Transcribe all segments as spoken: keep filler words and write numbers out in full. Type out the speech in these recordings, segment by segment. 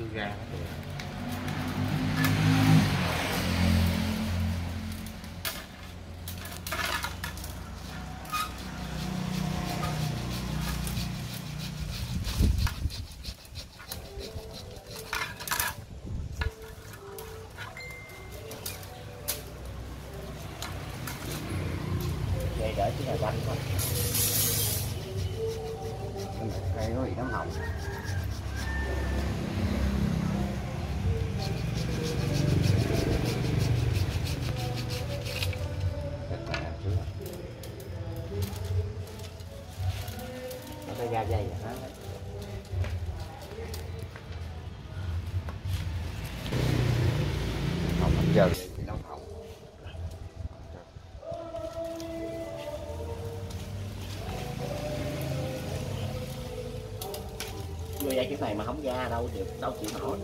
ra. Đây để cái này quanh thôi. Cây nó bị nấm hồng. Nó phải ra dây hả? Hồng hết trơn bị nấm hồng. Vô dây kiểu này mà không ra đâu được, đâu chịu nổi.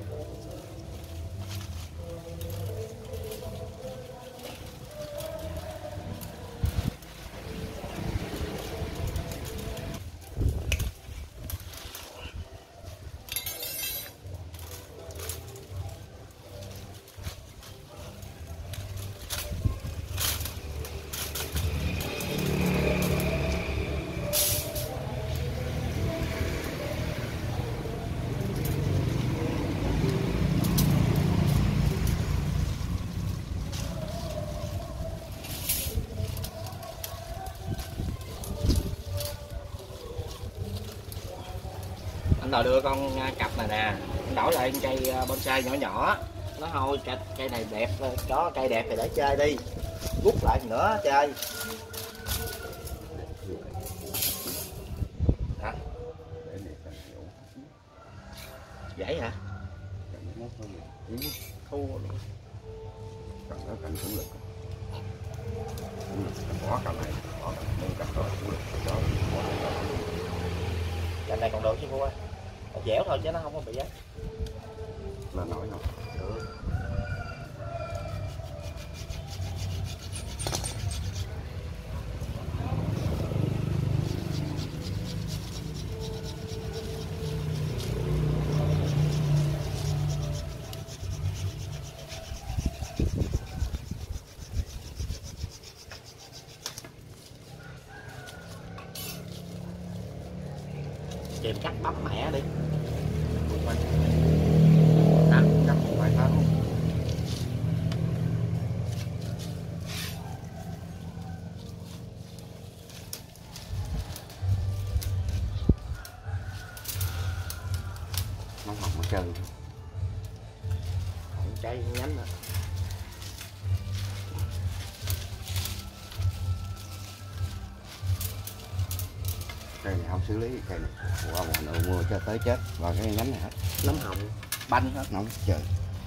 Anh đòi đưa con cặp này nè, anh đổi lại cây bonsai nhỏ nhỏ. Nó thôi cây, cây này đẹp, có cây đẹp thì để chơi đi, rút lại nữa chơi. Hả? Vậy hả? Thu luôn. Cần nó cần chủ lực. Chủ lực bỏ cầm này, bỏ cầm này, cầm đó chủ lực đó. Cành này còn được chứ cô ơi, còn dẻo thôi chứ nó không có bị ấy. Là nổi không? Được. Kèm cắt bắp mẹ đi. Cắt cắt một vài tháng. Nóng hồng hết trơn. Không trái nhánh nữa. Cây này không xử lý cây này qua một nửa mưa cho tới chết và cái nhánh này hết Nấm hồng banh hết. nóng trời.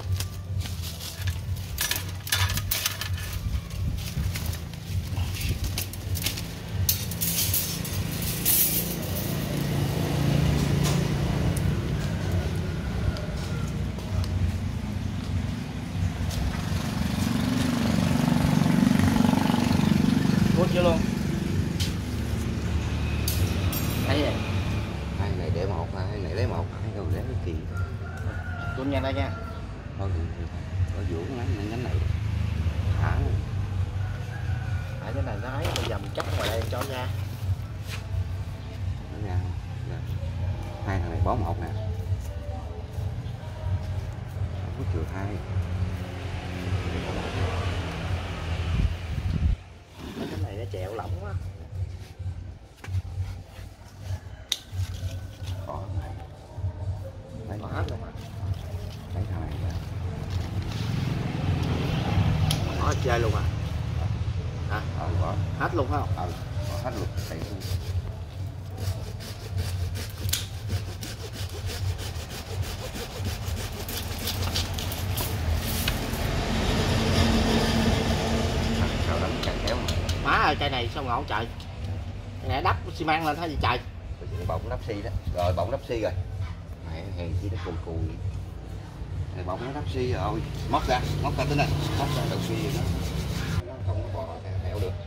Cút chưa luôn. Thấy vậy? Hai này để một, hai này lấy một, hai còn để cái kỳ. Cút nhanh đây nha. Thôi thì ở giữa cái nhánh nhánh này thả nó. À, cái này nó ấy, bây giờ mình cắt ngoài đây cho ra. Nó ra. Hai thằng này bó một nè. Có chừa hai. Cái này nó chẹo lỏng quá. Bỏ này. Lấy Bỏ hết luôn à. lấy thằng này ra. Bỏ chơi luôn à. Hả? Ờ, bỏ Hết luôn phải không? ờ, bỏ hết luôn chạy luôn. Sao đánh càng kéo mà. Má ơi, cây này sao ngộ trời. Cây này đắp xi măng lên thấy gì trời. Bọng nắp xi đó. Rồi bọng nắp xi rồi. Mẹ hèn chi nó cùi cùi. Này bọng nó nắp xi rồi. Móc ra, móc ra tới đây. Móc ra đầu xi rồi đó. Nó không có bò thẹo được.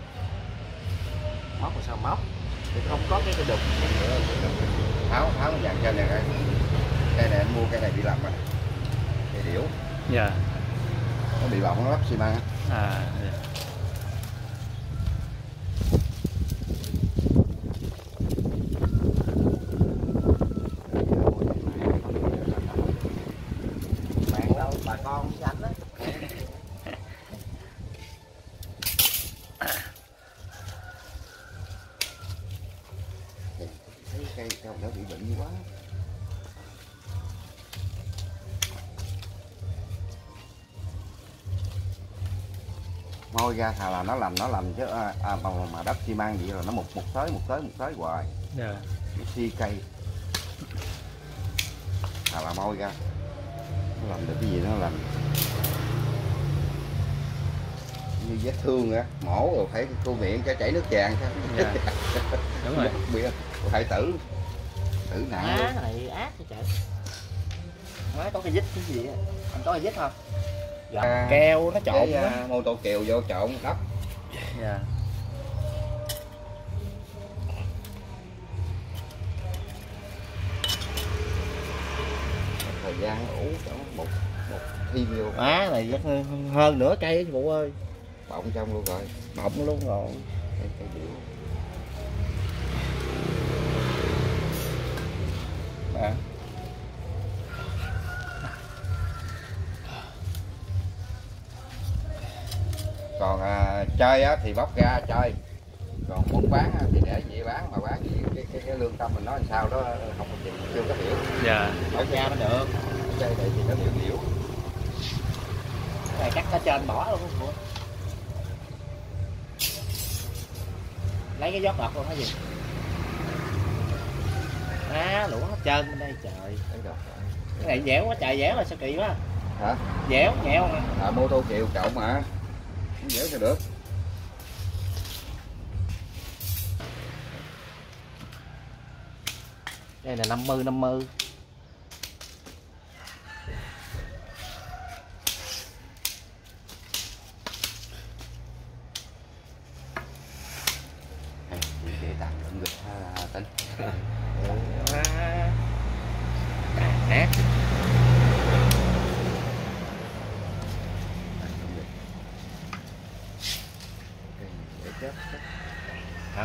Móc mà sao móc? Thì không có cái cái đục. Tháo tháo nó vàng trên này coi. cây này anh mua cây này bị lầm rồi, cây điểu. Dạ. Nó bị bọng nó lắp xi măng. À. Dạ. Bạn đâu bà con với anh á. Thấy cây cao nó bị bệnh quá. Môi ra thà là nó làm nó làm chứ à, à, mà, mà đắp xi măng vậy là nó một một tới một tới một tới hoài. Dạ. Nó xi cây. Thà là môi ra. Nó làm được cái gì nó làm. Như vết thương á, mổ rồi phải cô miệng cho chảy nước vàng thôi. Dạ. Đúng rồi. Bị hại tử. Tử nặng Á luôn. này ác vậy trời. Nói có cái dít cái gì á. Anh có cái dít không? Dạ. À, keo nó trộn cái, uh, mô tô kèo vô trộn đắp. Dạ. Thời gian ủ cho một một thêm vô. Á này chắc hơn nửa cây chứ phụ ơi. Bọng trong luôn rồi. Bọng luôn rồi. Cây, cây điệu. À. Còn à, chơi á, thì bóc ra chơi, còn muốn bán á, thì để vậy bán, mà bán gì cái, cái, cái lương tâm mình nói làm sao đó không có chịu, chưa có hiểu. Dạ. Bóc ra mới được. Chơi này thì nó điệu điệu. Cái này cắt ở trên bỏ luôn không? Lấy cái giót đọt luôn hả gì? Á, lũa hết trơn bên đây trời. Đấy rồi. Cái này dẻo quá trời, dẻo là sao kỳ quá. Hả? Dẻo, nhẹo nè. À, mô tô kiều trộn mà. Không dẻo sao được. Đây là năm mươi năm mươi. Hay, để tạm đựng được ha Tính. Nát. Để chết. Hả?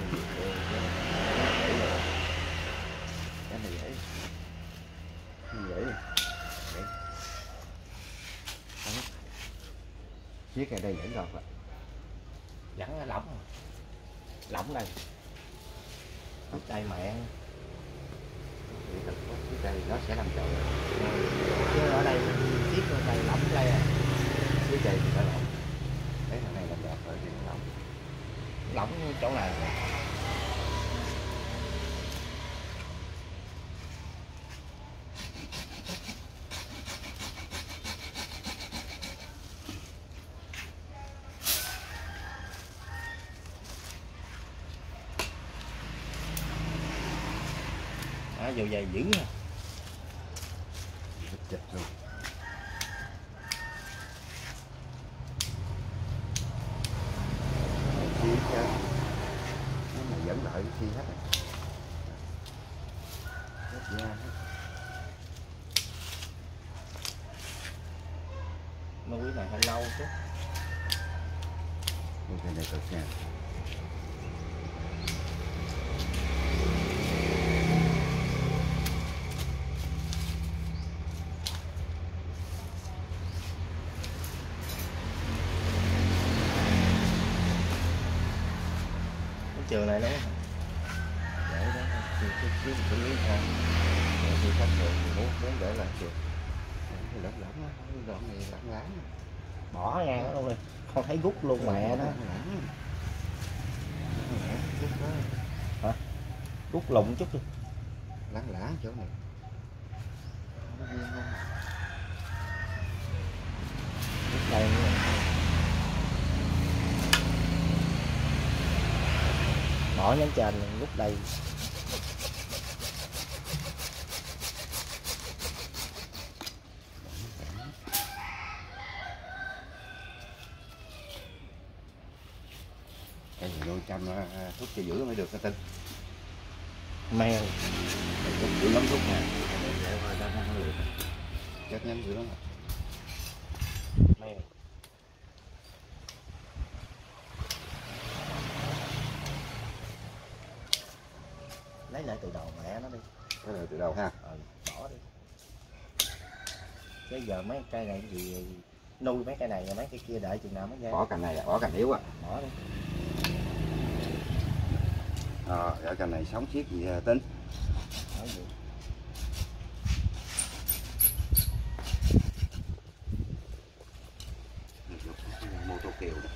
Cái này dễ. Cái này dễ. Dễ. Chiếc này đây vẫn gọt ạ. Vẫn lỏng. Lỏng đây. Ở đây mẹ. Cái đây nó sẽ làm trội. Chứ ở đây chiếc ở đây lỏng đây à. Cái đây thì phải lỏng. Cái thằng này làm đẹp rồi thì lỏng. Lỏng chỗ này. À, dù dày dữ ha. Chật luôn. Chi hết. Nó mà dẫn lại chi hết rồi. Hết da hết. Nuôi này hơi lâu chứ. Nuôi cái này cực nha. Trường này đúng không? Để đó thì cái cái xử lý sao thì khách rồi thì muốn muốn để lại được thì lỏng lỏng á, đoạn này lỏng láng Bỏ ngang đó luôn đi, không thấy rút luôn mẹ đó. Rút đó. Hả? Rút lụng chút đi. Láng láng chỗ này. Rút đây nữa. Bỏ nhấn trên rút đây. Cái gì nuôi trăm thuốc cho giữ mới được cái tinh. Men. Thuốc giữ lắm thuốc nè. Chắc nhanh dữ lắm. Mèo. Lấy lại từ đầu mẹ nó đi. Cái này từ đầu ha. Ừ, bỏ đi. Chứ giờ mấy cây này cái gì nuôi mấy cây này rồi mấy cây kia đợi chừng nào mới ra. Bỏ cành này, bỏ cành yếu á. Bỏ đi. Ờ, ở cành này sống xiết gì tính. Bỏ gì? Mô tô kiều đó.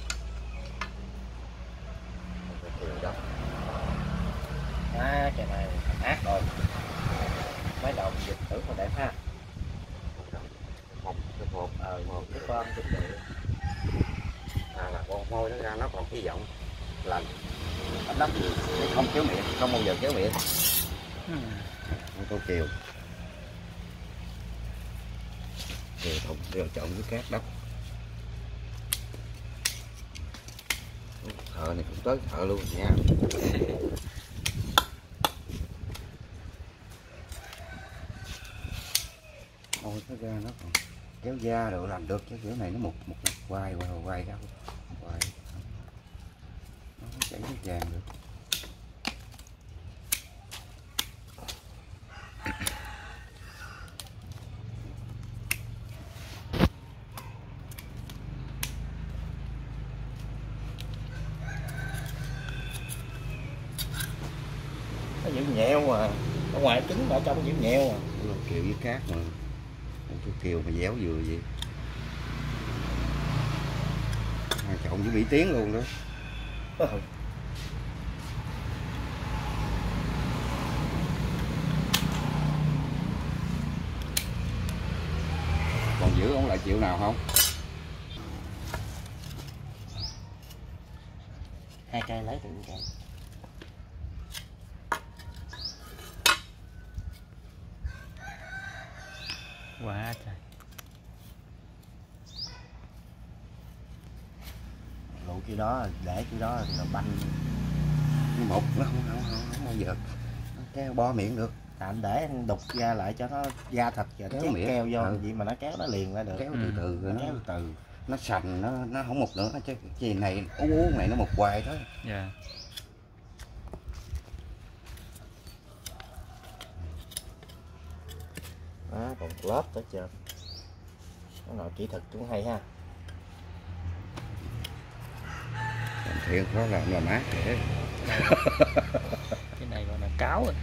Mô tô kiều đó. À, cây này ác rồi. Mấy đầu dịch thử mà đẹp ha. Một cái hộp, Ờ, một cái con cũng được. à là con môi nó ra nó còn hy vọng lành. Anh đắp gì không kéo miệng, không bao giờ kéo miệng. Mô tô kiều. Kiều thùng đều trộn với cát đắp. Thợ này cũng tới thợ luôn nha. Ôi nó ra nó còn kéo da rồi làm được chứ kiểu này nó một một, một quay qua quay ra quay nó không chảy nước vàng được. Nó giữ nhẹo mà. Ở ngoài trứng ở trong giữ nhẹo à. Kiều với cát mà. Cái kiều mà déo vừa vậy. À, trộn với bị tiếng luôn đó. Ừ. Còn giữ ông lại chịu nào không? Hai cây lấy từng cây. Quá trời. Lụ kia đó để kia đó là banh. Một nó không không không, không bao giờ kéo bo miệng được. Tạm để anh đục ra lại cho nó da thịt rồi nó Kéo miệng. keo vô Ừ. vậy mà nó kéo nó liền ra được. Kéo Ừ. từ từ rồi Nó nó kéo từ từ. nó sành nó nó không một nữa chứ gì này uống uống này nó một hoài thôi. Dạ. Đó, còn lớp tới chưa? Cái nào kỹ thuật cũng hay ha. Làm thiện khó làm là mát để. Cái này gọi là cáo rồi.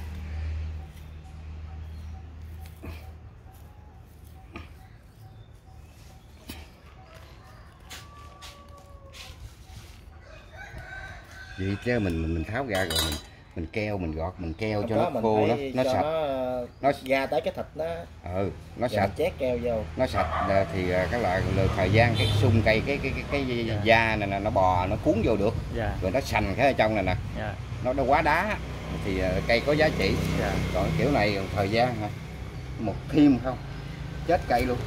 Vậy chứ mình mình mình tháo ra rồi mình mình keo mình gọt mình keo Không cho có, nó mình khô đó phải nó cho sạch. nó, Nó ra tới cái thịt nó. Ừ nó Rồi sạch chét keo vô. nó sạch là thì cái loại là thời gian cái sung cây cái cái cái, cái Dạ. da này nè nó bò nó cuốn vô được Dạ. rồi nó sành cái ở trong này nè Dạ. nó nó quá đá thì cây có giá trị. Dạ. Còn kiểu này thời gian hả một thêm không chết cây luôn.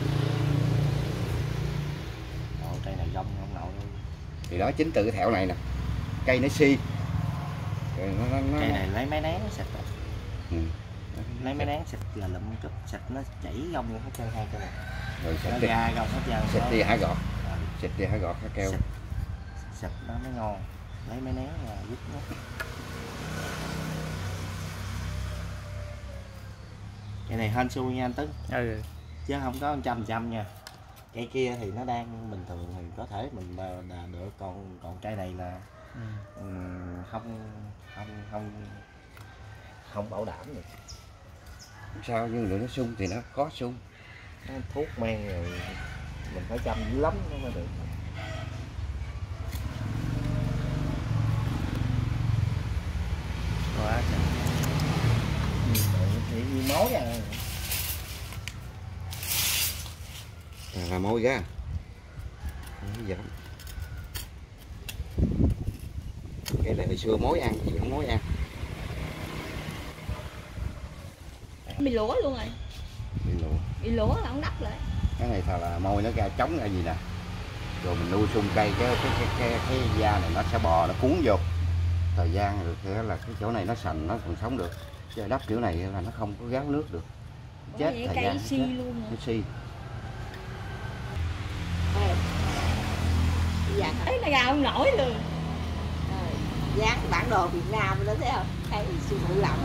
Ồ, cây này rong không nội luôn. Thì đó chính từ cái thẹo này nè cây nó si rồi nó, nó, nó, Cây này lấy máy nén nó xịt rồi. ừ. Lấy máy nén xịt là lụm chút xịt nó chảy rong luôn hết trơn hai cây này. Rồi Nó xịt đi, ra rong hết trơn. xịt đi hả gọt, Ừ. xịt đi hả gọt hả keo. Xịt, xịt nó mới ngon. Lấy máy nén là giúp nó. Cây này hên xui nha anh Tấn. Ừ. Chứ không có một trăm trăm nha. Cây kia thì nó đang bình thường thì có thể mình đà được, còn còn cây này là Ừ. um, không không không không bảo đảm được. Không sao nhưng rồi nó sung thì nó khó sung. Nó thuốc men rồi mình phải chăm dữ lắm nó mới được. Quá trời. Thì như mối à. À, là môi ra dạ. Cái này hồi xưa mối ăn thì không mối ăn. Bị lúa luôn rồi. Bị lụa. Bị lúa là không đắp lại. Cái này thật là môi nó ra trống ra gì nè. Rồi mình nuôi sung cây cái cái cái cái, cái da này nó sẽ bò nó cuốn vô. Thời gian rồi thế là cái chỗ này nó sành nó còn sống được. Chứ đắp kiểu này là nó không có gáo nước được. chết vậy thời cây gian si chết. luôn Nó rồi. si. Ê, dán, Thấy là gà không nổi luôn. ờ, dán bản đồ Việt Nam đó thấy không? Thấy siêu phụ lòng.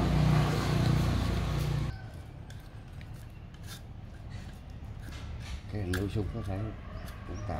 Cái nuôi súc nó phải cũng tạo